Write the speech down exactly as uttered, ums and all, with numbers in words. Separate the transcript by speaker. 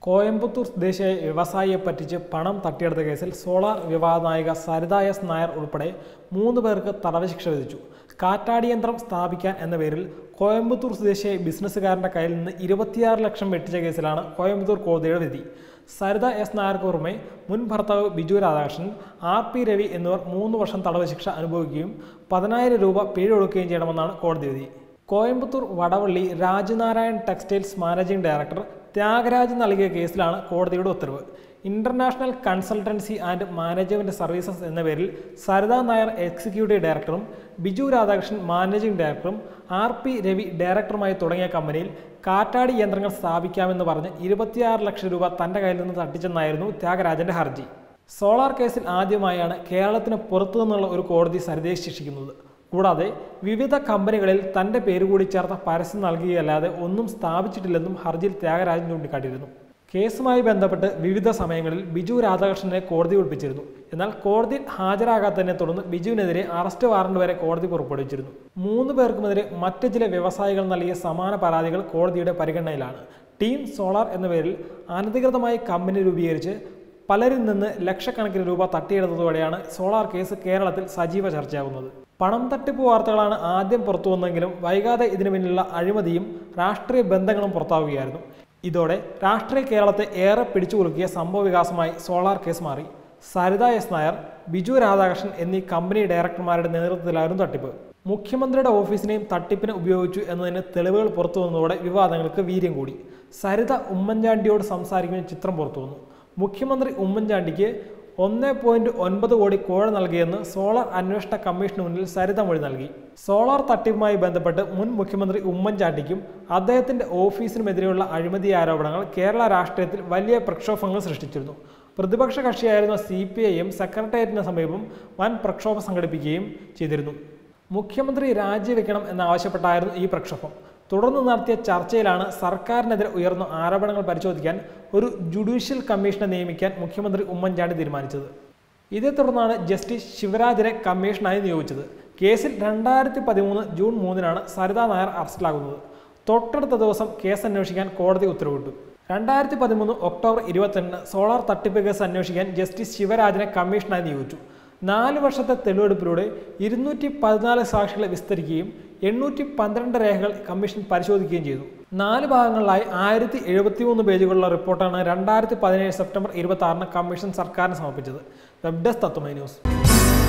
Speaker 1: കോയമ്പത്തൂർ സ്വദേശിയായ വ്യവസായിയെ പറ്റിച്ച് പണം തട്ടിയെടുത്ത കേസിൽ സോളാർ വിവാദ നായിക സരിത എസ് നായർ ഉൾപ്പെടെ മൂന്ന് പേർക്ക് തടവ് ശിക്ഷ വിധിച്ചു. കാറ്റാടിയന്ത്രം സ്ഥാപിക്കാൻ എന്ന പേരിൽ കോയമ്പത്തൂർ സ്വദേശിയായ ബിസിനസ്സുകാരൻ്റെ കയ്യിൽ നിന്ന് ഇരുപത്തിയാറ് ലക്ഷം വെട്ടിച്ച കേസിലാണ് കോയമ്പത്തൂർ കോടതിയുടെ വിധി. സരിത എസ് നായർക്ക് പുറമെ മുൻ ഭർത്താവ് ബിജു രാധാകൃഷ്ണൻ, ആർ പി രവി എന്നിവർ മൂന്ന് വർഷം തടവ് ശിക്ഷ അനുഭവിക്കുകയും പതിനായിരം രൂപ പിഴ ഒടുക്കുകയും ചെയ്യണമെന്നാണ് കോടതി വിധി. Coimbatore Vadavalli Rajnarayan textiles managing director Thyagaraj നൽകിയ കേസിലാണ് കോടതിയുടെ ഉത്തരവ്. International consultancy and management services എന്ന പേരിൽ സരിത നായർ എക്സിക്യൂട്ടീവ് ഡയറക്ടറും ബിജു രാധാകൃഷ്ണൻ മാനേജിംഗ് ഡയറക്ടറും ആർ പി രവി ഡയറക്ടറുമായി തുടങ്ങിയ കമ്പനിയിൽ കാറ്റാടി യന്ത്രങ്ങൾ സ്ഥാപിക്കാമെന്ന് പറഞ്ഞ് ഇരുപത്തിയാറ് ലക്ഷം രൂപ തന്റെ കയ്യിൽ നിന്ന് തട്ടിച്ചെന്നായിരുന്നു ത്യാഗരാജന്റെ ഹർജി. സോളാർ കേസിൽ ആദ്യമായാണ് കേരളത്തിന് പുറത്തു നിന്നുള്ള ഒരു കോടതി സരിതയെ ശിക്ഷിക്കുന്നത്. കൂടാതെ വിവിധ കമ്പനികളിൽ തന്റെ പേരുകൂടി ചേർത്ത പരസ്യം നൽകുകയല്ലാതെ ഒന്നും സ്ഥാപിച്ചിട്ടില്ലെന്നും ഹർജിയിൽ ത്യാഗരാജൻ ചൂണ്ടിക്കാട്ടിയിരുന്നു. കേസുമായി ബന്ധപ്പെട്ട് വിവിധ സമയങ്ങളിൽ ബിജു രാധാകൃഷ്ണനെ കോടതി ഒഴിപ്പിച്ചിരുന്നു. എന്നാൽ കോടതിയിൽ ഹാജരാകാത്തതിനെ തുടർന്ന് ബിജുവിനെതിരെ അറസ്റ്റ് വാറണ്ട് വരെ കോടതി പുറപ്പെടുവിച്ചിരുന്നു. മൂന്ന് പേർക്കുമെതിരെ മറ്റ് ചില വ്യവസായികൾ നൽകിയ സമാന പരാതികൾ കോടതിയുടെ പരിഗണനയിലാണ്. ടീം സോളാർ എന്ന പേരിൽ അനധികൃതമായി കമ്പനി രൂപീകരിച്ച് പലരിൽ നിന്ന് ലക്ഷക്കണക്കിന് രൂപ തട്ടിയെടുത്തതോടെയാണ് സോളാർ കേസ് കേരളത്തിൽ സജീവ ചർച്ചയാകുന്നത്. പണം തട്ടിപ്പ് വാർത്തകളാണ് ആദ്യം പുറത്തു വന്നെങ്കിലും വൈകാതെ ഇതിനു പിന്നിലുള്ള അഴിമതിയും രാഷ്ട്രീയ ബന്ധങ്ങളും പുറത്താവുകയായിരുന്നു. ഇതോടെ രാഷ്ട്രീയ കേരളത്തെ ഏറെ പിടിച്ചുകുലുക്കിയ സംഭവ വികാസമായി സോളാർ കേസ് മാറി. സരിത എസ് നായർ, ബിജു രാധാകൃഷ്ണൻ എന്നീ കമ്പനി ഡയറക്ടർമാരുടെ നേതൃത്വത്തിലായിരുന്നു തട്ടിപ്പ്. മുഖ്യമന്ത്രിയുടെ ഓഫീസിനെയും തട്ടിപ്പിന് ഉപയോഗിച്ചു എന്നതിന് തെളിവുകൾ പുറത്തു വന്നതോടെ വിവാദങ്ങൾക്ക് വീര്യം കൂടി. സരിത ഉമ്മൻചാണ്ടിയോട് സംസാരിക്കുന്ന ചിത്രം പുറത്തു വന്നു. മുഖ്യമന്ത്രി ഉമ്മൻചാണ്ടിക്ക് ഒന്ന് പോയിന്റ് ഒൻപത് കോടി കോഴ നൽകിയെന്ന് സോളാർ അന്വേഷണ കമ്മീഷന് മുന്നിൽ സരിത മൊഴി നൽകി. സോളാർ തട്ടിപ്പുമായി ബന്ധപ്പെട്ട് മുൻ മുഖ്യമന്ത്രി ഉമ്മൻചാണ്ടിക്കും അദ്ദേഹത്തിന്റെ ഓഫീസിനുമെതിരെയുള്ള അഴിമതി ആരോപണങ്ങൾ കേരള രാഷ്ട്രീയത്തിൽ വലിയ പ്രക്ഷോഭങ്ങൾ സൃഷ്ടിച്ചിരുന്നു. പ്രതിപക്ഷ കക്ഷിയായിരുന്ന സി പി ഐ എം സെക്രട്ടേറിയറ്റിന് സമീപം വൻ പ്രക്ഷോഭം സംഘടിപ്പിക്കുകയും ചെയ്തിരുന്നു. മുഖ്യമന്ത്രി രാജിവെക്കണം എന്നാവശ്യപ്പെട്ടായിരുന്നു ഈ പ്രക്ഷോഭം. തുടർന്ന് നടത്തിയ ചർച്ചയിലാണ് സർക്കാരിനെതിരെ ഉയർന്ന ആരോപണങ്ങൾ പരിശോധിക്കാൻ ഒരു ജുഡീഷ്യൽ കമ്മീഷനെ നിയമിക്കാൻ മുഖ്യമന്ത്രി ഉമ്മൻചാണ്ടി തീരുമാനിച്ചത്. ഇതേ തുടർന്നാണ് ജസ്റ്റിസ് ശിവരാജിനെ കമ്മീഷനായി നിയോഗിച്ചത്. കേസിൽ രണ്ടായിരത്തി പതിമൂന്ന് ജൂൺ മൂന്നിനാണ് സരിത നായർ അറസ്റ്റിലാകുന്നത്. തൊട്ടടുത്ത ദിവസം കേസ് അന്വേഷിക്കാൻ കോടതി ഉത്തരവിട്ടു. രണ്ടായിരത്തി പതിമൂന്ന് ഒക്ടോബർ ഇരുപത്തിരണ്ടിന് സോളാർ തട്ടിപ്പ് കേസ് അന്വേഷിക്കാൻ ജസ്റ്റിസ് ശിവരാജിനെ കമ്മീഷനായി നിയോഗിച്ചു. നാല് വർഷത്തെ തെളിവെടുപ്പിലൂടെ ഇരുന്നൂറ്റി പതിനാല് സാക്ഷികളെ വിസ്തരിക്കുകയും എണ്ണൂറ്റി പന്ത്രണ്ട് രേഖകൾ കമ്മീഷൻ പരിശോധിക്കുകയും ചെയ്തു. നാല് ഭാഗങ്ങളിലായി ആയിരത്തി എഴുപത്തി മൂന്ന് പേജുകളുള്ള റിപ്പോർട്ടാണ് രണ്ടായിരത്തി പതിനേഴ് സെപ്റ്റംബർ ഇരുപത്തി ആറിന് കമ്മീഷൻ സർക്കാരിന് സമർപ്പിച്ചത്. Web desk Tatwamayi news.